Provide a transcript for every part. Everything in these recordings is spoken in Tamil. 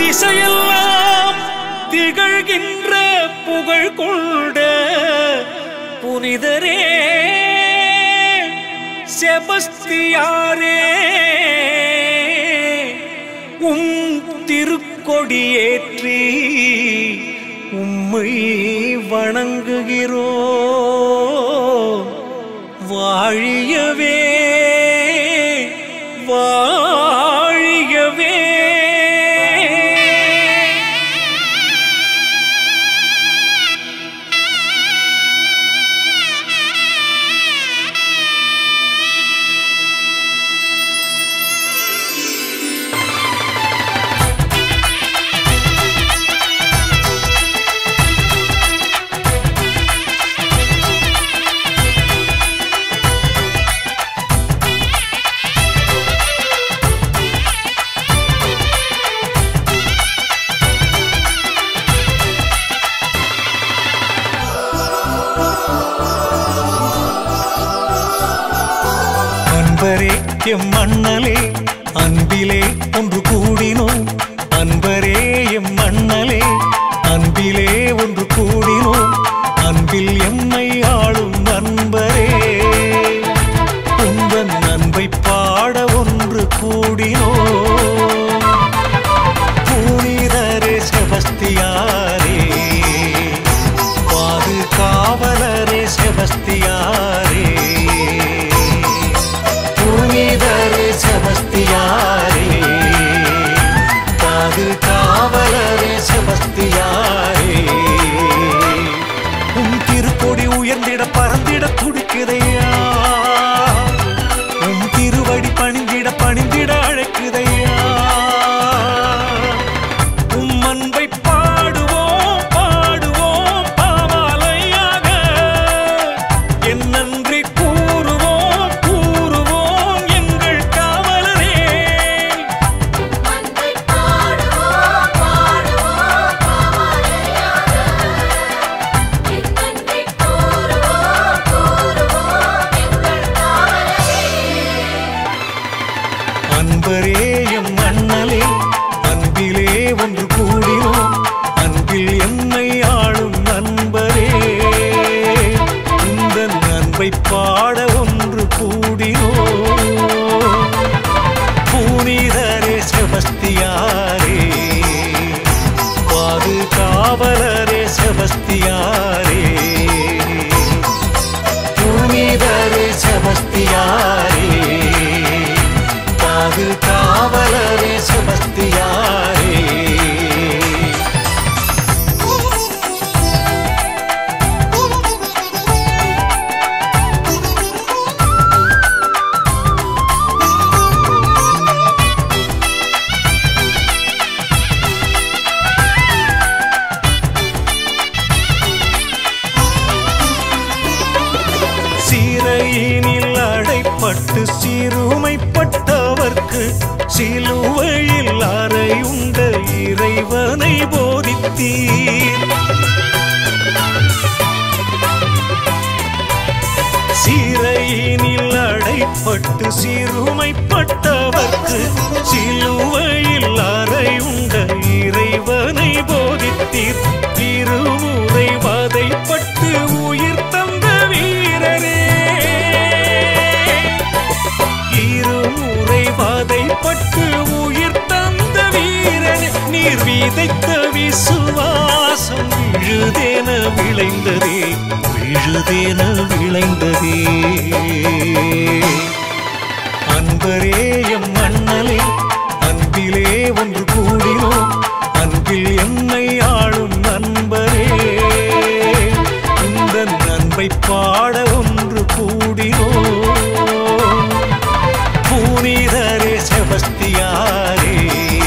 திசையெல்லாம் திகழ்கின்ற புகழ் கொண்ட புனிதரே செபஸ்தியாரே, திருக்கொடியேற்றி உம்மை வணங்குகிறோ. வாழியவே வாழியவே. அன்பரே எம் அண்ணலே அன்பிலே ஒன்று கூடினோம். அன்பரே எம் அண்ணலே அன்பிலே ஒன்று கூடினோம். அன்பில் எம்மை ஆளும் அன்பரே உந்தன் அன்பை பாட ஒன்று கூடினோம். புனிதரே செபஸ்தியாரே, பாதுகாவலரே செபஸ்தியாரே, புனிதரே செபஸ்தியாரே, பாதுகாவலரே செபஸ்தியாரே. உன் திருக்கொடி உயர்ந்திட பறந்திட துடிக்குதையா, உன் திருவடி பணிந்திட பணிந்திட அழைக்குதையா. உம் அன்பை பாடுவோம் பாடுவோம் பாமாலையாக, என் நன்றி கூறுவோம் கூறுவோம் எங்கள் காவலரே. அன்பை பாடுவோம் பாடுவோம் பாமாலையாக, என் நன்றி கூறுவோம் கூறுவோம் எங்கள் காவலரே. அன்பரே எம் அண்ணலே அன்பிலே ஒன்று கூடினோம். அன்பில் என்னை ஆளும் அன்பரே இந்த அன்பை பாட ஒன்று கூடினோம். புனிதரே செபஸ்தியாரே, பாதுகாவலரே செபஸ்தியாரே, புனிதரே செபஸ்தியாரே, பாதுகாவலரே செபஸ்தியாரே. சிறையினில் அடைப்பட்டு சிறுமைப்பட்டவர்க்கு சிலுவையில் அறையுண்ட இறைவனை போதித்தீர். சிறையினில் அடைப்பட்டு சிறுமைப்பட்டவர்க்கு சிலுவையில் அறையுண்ட இறைவனை போதித்தீர். இருமுறை வதைப்பட்டு உயிர் தந்த வீரரே, இருமுறை வதைப்பட்டு உயிர் தந்த வீரரே, நீர் விதைத்த விசுவாசம் விழுதேன விளைந்ததே விழுதேன விளைந்ததே. அன்பரே எம் அண்ணலே அன்பிலே ஒன்று கூடினோம். அன்பில் என்னை ஆளும் அன்பரே இந்த அன்பை பாட ஒன்று கூடினோம். புனிதரே செபஸ்தியாரே,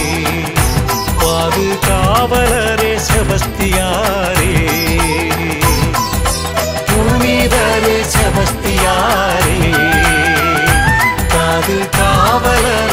பாதுகாவலரே செபஸ்தியாரே, புனிதரே செபஸ்தியாரே, பாதுகாவலரே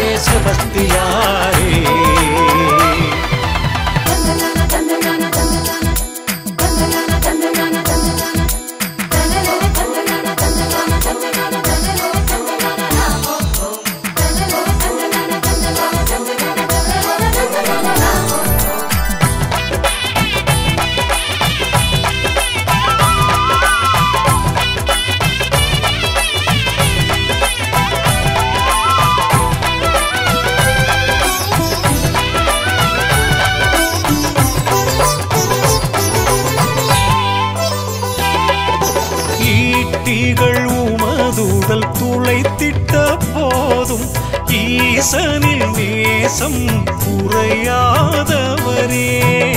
ஈசனில் நேசம் குறையாதவரே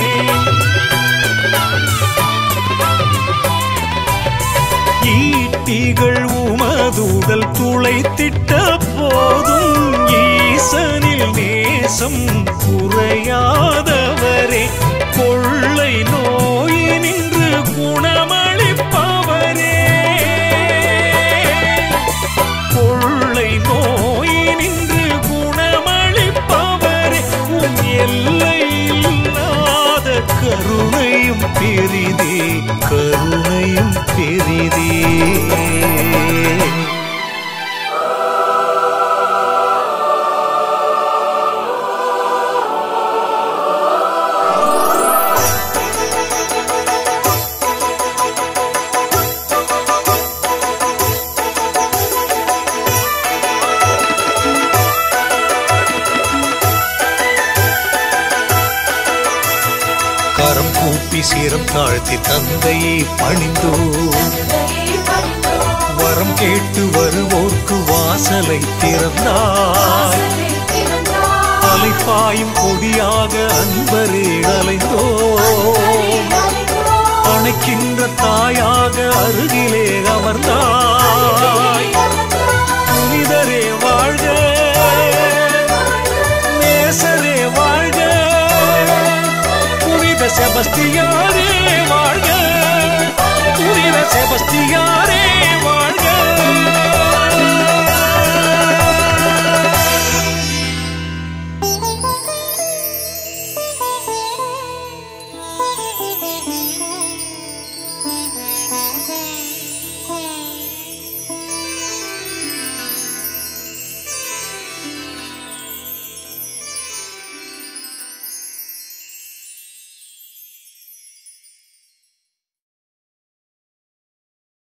ஈட்டிகள் உமதுடல் துளைத்திட்ட போதும் ஈசனில் நேசம் குறையாதவரே கொள்ளை நோயினின்று குணமளிப்பவரே கொள்ளை நோயினின்று குணமளிப்பவரே உன் எல்லை இல்லாத கருணையும் பெரிதே கருணையும் பெரிதே கரம் கூப்பி சிரம் தாழ்த்தி தந்தையை பணிந்தோ வரம் கேட்டு வருவோர்க்கு வாசலை திறந்தாய் அலைப்பாயும் கொடியாக அன்பரே அலைந்தோ அணைக்கின்ற தாயாக அருகிலே அமர்ந்தாய் புனிதரே வாழ்க நேசரே வாழ்க செபஸ்தியானே